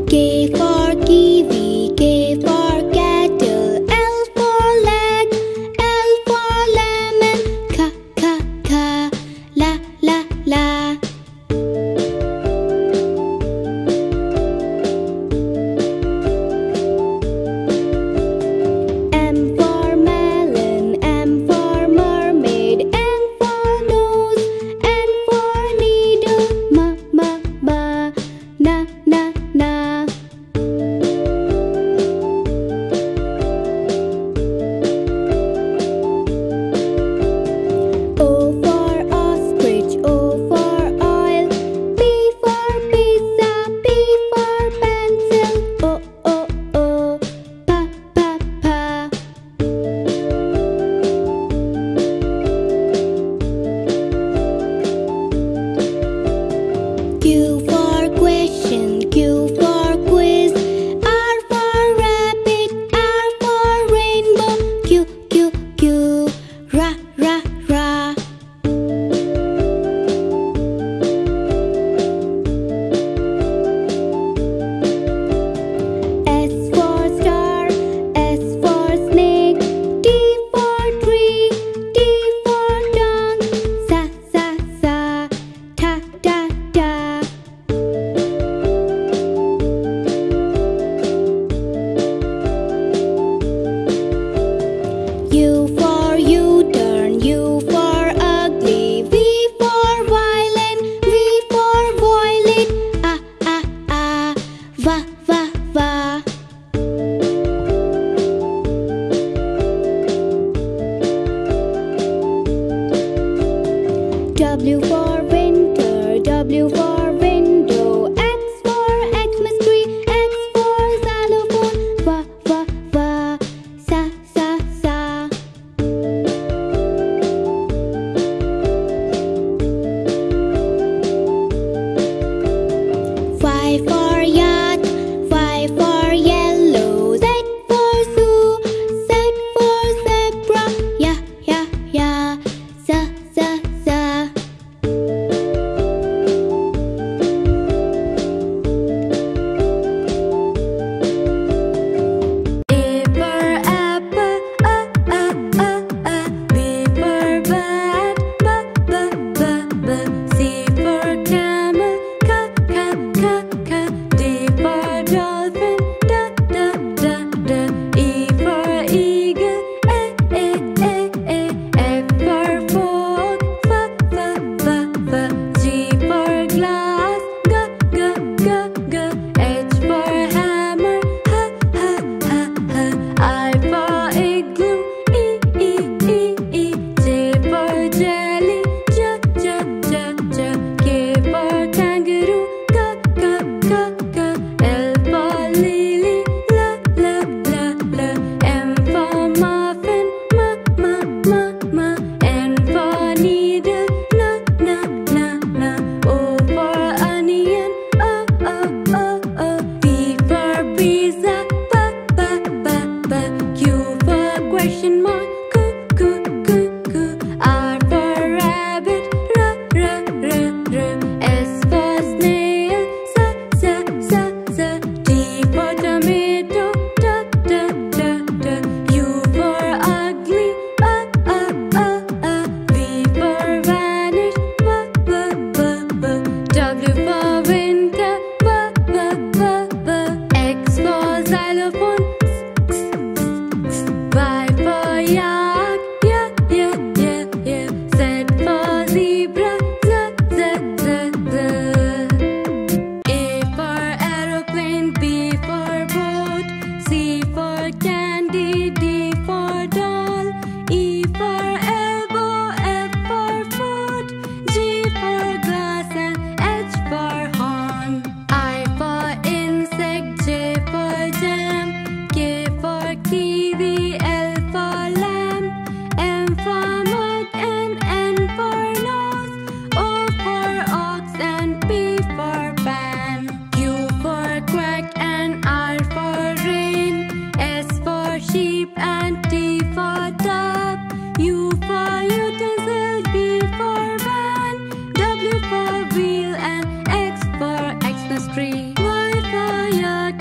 K for kiwi, K for kettle, L for leg, L for lemon, K, la, la, la. M for melon, M for mermaid, N for nose, N for needle, ma, na, na. O for ostrich, O for oil, P for pizza, P for pencil, O, pa. Q for question, Q for quiz, R for rabbit, R for rainbow, Q, ra. S for star, S for snake, T for tree, T for dog, sa, ta. U for U-turn, U for ugly, V for violin, V for violet, va. W for winter, W for window, X for Xmas tree, X for xylophone, va, sa. Y for yacht,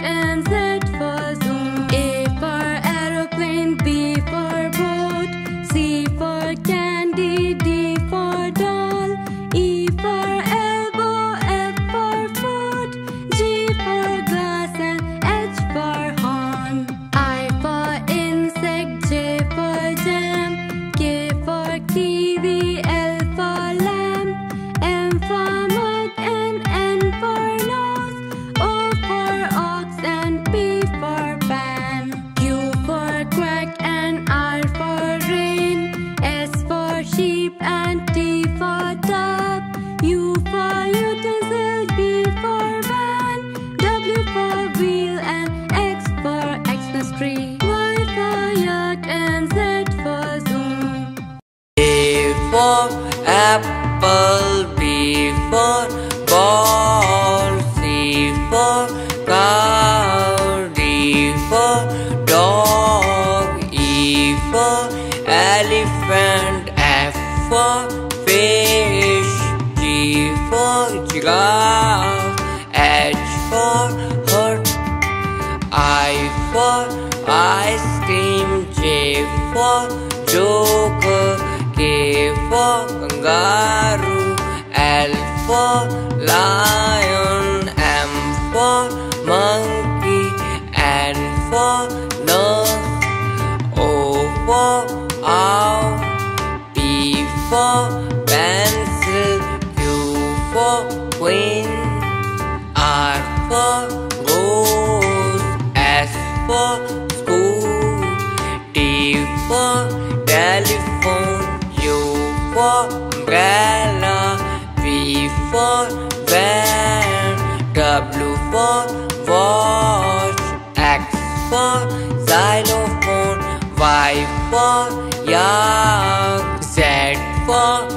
and Z for zoom. A for aeroplane, B for boat, C for candy, D for doll, E for elbow, F for foot, G for glass and H for horn. I for insect, J for jam, K for kiwi, L for lamb, M for mug and N for nose, O for ox and P for pan. Q for quack and R for rain, S for sheep and T for tub, U for utensil, V for van, W for wheel and X for Xmas tree, Y for yak and Z for zoom. A for apple, B for ball, C for cow, D for dog, E for elephant, F for fish, G for giraffe, H for hut, I for ice cream, J for joker, K for kangaroo, L for lion, M for monkey, N for nurse, O for owl, P for pencil, Q for queen, R for rose, S for school, T for telephone, U for umbrella, V for van, W for watch, X for xylophone, Y for yak, Z for